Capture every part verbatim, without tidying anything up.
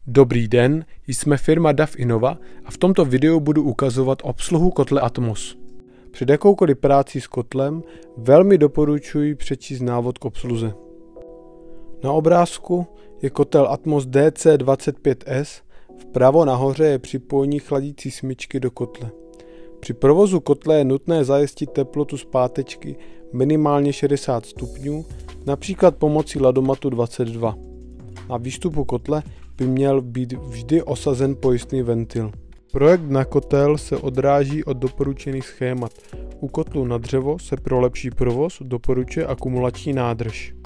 Dobrý den, jsme firma D A V Innova a v tomto videu budu ukazovat obsluhu kotle Atmos. Před jakoukoliv práci s kotlem velmi doporučuji přečíst návod k obsluze. Na obrázku je kotel Atmos D C dvacet pět S, vpravo nahoře je připojení chladící smyčky do kotle. Při provozu kotle je nutné zajistit teplotu zpátečky minimálně šedesát stupňů, například pomocí ladomatu dvacet dva. Na výstupu kotle by měl být vždy osazen pojistný ventil. Projekt na kotel se odráží od doporučených schémat. U kotlu na dřevo se pro lepší provoz doporučuje akumulační nádrž.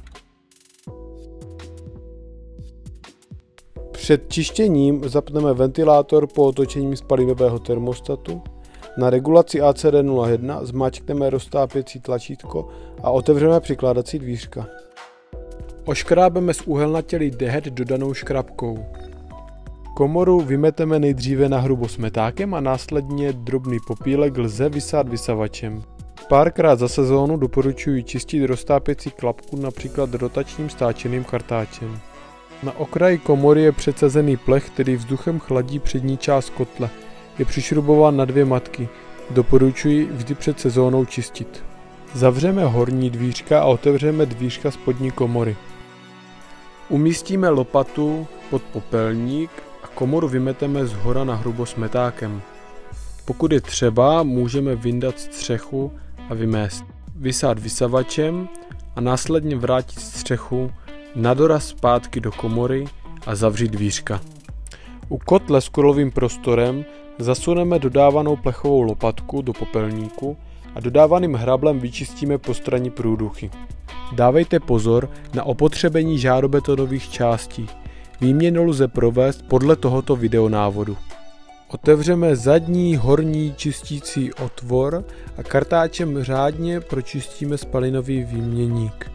Před čištěním zapneme ventilátor po otočení spalivového termostatu. Na regulaci A C D nula jedna zmáčkneme roztápěcí tlačítko a otevřeme přikládací dvířka. Oškrábeme z uhelnatělý dehet dodanou škrabkou. Komoru vymeteme nejdříve na hrubo smetákem a následně drobný popílek lze vysát vysavačem. Párkrát za sezónu doporučuji čistit roztápěcí klapku například rotačním stáčeným kartáčem. Na okraji komory je předsazený plech, který vzduchem chladí přední část kotle. Je přišrubován na dvě matky. Doporučuji vždy před sezónou čistit. Zavřeme horní dvířka a otevřeme dvířka spodní komory. Umístíme lopatu pod popelník a komoru vymeteme zhora na hrubo smetákem. Pokud je třeba, můžeme vyndat střechu a vymést. Vysát vysavačem a následně vrátit střechu na doraz zpátky do komory a zavřít dvířka. U kotle s kurovým prostorem zasuneme dodávanou plechovou lopatku do popelníku a dodávaným hrablem vyčistíme postranní průduchy. Dávejte pozor na opotřebení žárobetonových částí. Výměnu lze provést podle tohoto videonávodu. Otevřeme zadní horní čistící otvor a kartáčem řádně pročistíme spalinový výměník.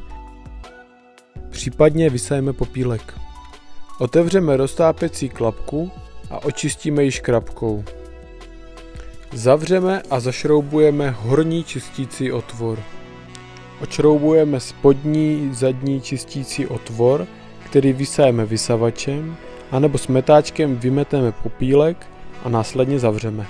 Případně vysajeme popílek. Otevřeme roztápěcí klapku a očistíme ji škrabkou. Zavřeme a zašroubujeme horní čistící otvor. Odšroubujeme spodní zadní čistící otvor, který vysajeme vysavačem, anebo smetáčkem vymeteme popílek a následně zavřeme.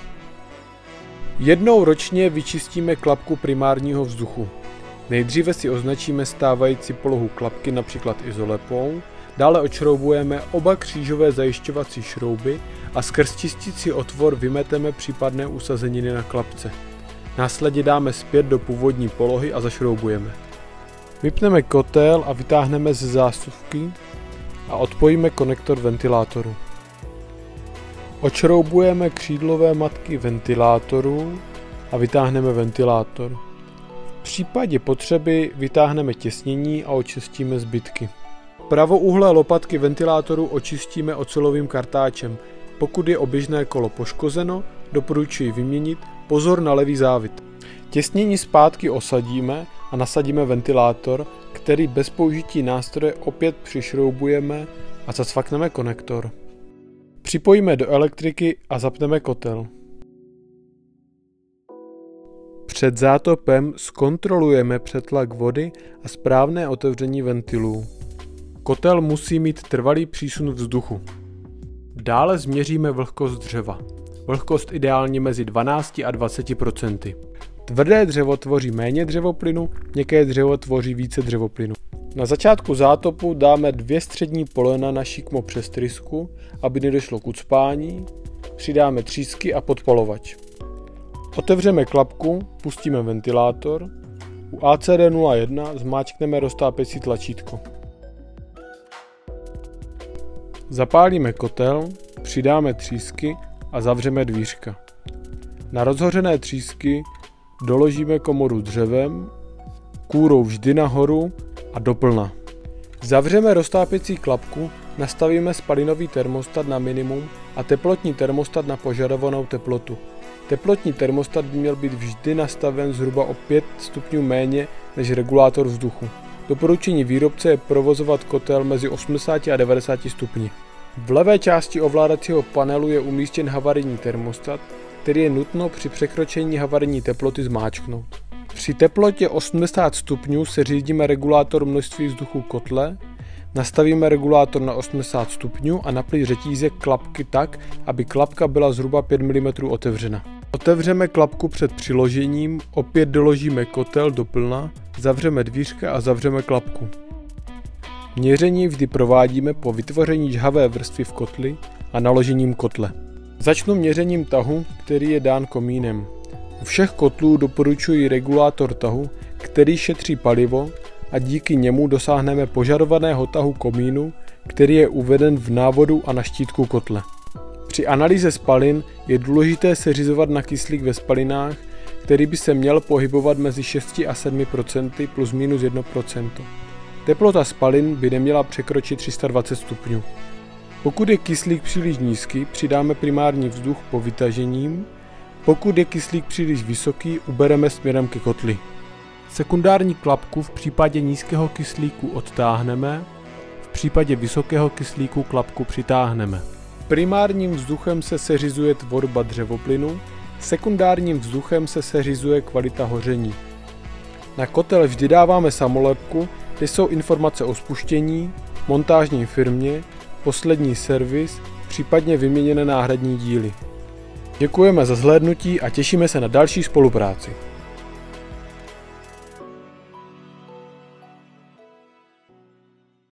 Jednou ročně vyčistíme klapku primárního vzduchu. Nejdříve si označíme stávající polohu klapky například izolepou, dále odšroubujeme oba křížové zajišťovací šrouby a skrz čistící otvor vymeteme případné usazeniny na klapce. Následně dáme zpět do původní polohy a zašroubujeme. Vypneme kotel a vytáhneme ze zásuvky a odpojíme konektor ventilátoru. Odšroubujeme křídlové matky ventilátoru a vytáhneme ventilátor. V případě potřeby vytáhneme těsnění a očistíme zbytky. Pravouhlé lopatky ventilátoru očistíme ocelovým kartáčem. Pokud je oběžné kolo poškozeno, doporučuji vyměnit, pozor na levý závit. Těsnění zpátky osadíme a nasadíme ventilátor, který bez použití nástroje opět přišroubujeme a zacvakneme konektor. Připojíme do elektriky a zapneme kotel. Před zátopem zkontrolujeme přetlak vody a správné otevření ventilů. Kotel musí mít trvalý přísun vzduchu. Dále změříme vlhkost dřeva. Vlhkost ideálně mezi dvanácti a dvaceti procenty. Tvrdé dřevo tvoří méně dřevoplynu, měkké dřevo tvoří více dřevoplynu. Na začátku zátopu dáme dvě střední polena na šikmo přes trysku, aby nedošlo k ucpání, přidáme třísky a podpalovač. Otevřeme klapku, pustíme ventilátor, u A C D nula jedna zmáčkneme roztápěcí tlačítko. Zapálíme kotel, přidáme třísky a zavřeme dvířka. Na rozhořené třísky doložíme komoru dřevem, kůrou vždy nahoru a doplna. Zavřeme roztápěcí klapku, nastavíme spalinový termostat na minimum a teplotní termostat na požadovanou teplotu. Teplotní termostat by měl být vždy nastaven zhruba o pět stupňů méně než regulátor vzduchu. Doporučení výrobce je provozovat kotel mezi osmdesáti a devadesáti stupni. V levé části ovládacího panelu je umístěn havarijní termostat, který je nutno při překročení havarijní teploty zmáčknout. Při teplotě osmdesát stupňů se řídíme regulátor množství vzduchu kotle, Nastavíme regulátor na osmdesát stupňů a napli řetízek klapky tak, aby klapka byla zhruba pět milimetrů otevřena. Otevřeme klapku před přiložením, opět doložíme kotel do plna, zavřeme dvířka a zavřeme klapku. Měření vždy provádíme po vytvoření žhavé vrstvy v kotli a naložením kotle. Začnu měřením tahu, který je dán komínem. U všech kotlů doporučuji regulátor tahu, který šetří palivo a díky němu dosáhneme požadovaného tahu komínu, který je uveden v návodu a na štítku kotle. Při analýze spalin je důležité seřizovat na kyslík ve spalinách, který by se měl pohybovat mezi šest a sedmi procenty plus minus jedno procento. Teplota spalin by neměla překročit tři sta dvacet stupňů. Pokud je kyslík příliš nízký, přidáme primární vzduch po vytažením. Pokud je kyslík příliš vysoký, ubereme směrem ke kotli. Sekundární klapku v případě nízkého kyslíku odtáhneme, v případě vysokého kyslíku klapku přitáhneme. Primárním vzduchem se seřizuje tvorba dřevoplynu, sekundárním vzduchem se seřizuje kvalita hoření. Na kotel vždy dáváme samolepku, kde jsou informace o spuštění, montážní firmě, poslední servis, případně vyměněné náhradní díly. Děkujeme za zhlédnutí a těšíme se na další spolupráci.